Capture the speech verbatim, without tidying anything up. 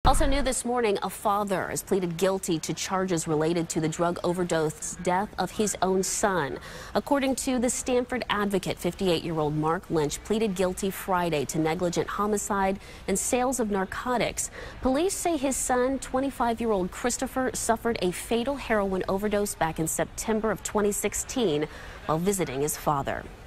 Also new this morning, a father has pleaded guilty to charges related to the drug overdose death of his own son. According to the Stanford Advocate, fifty-eight-year-old Mark Lynch pleaded guilty Friday to negligent homicide and sales of narcotics. Police say his son, twenty-five-year-old Christopher, suffered a fatal heroin overdose back in September of twenty sixteen while visiting his father.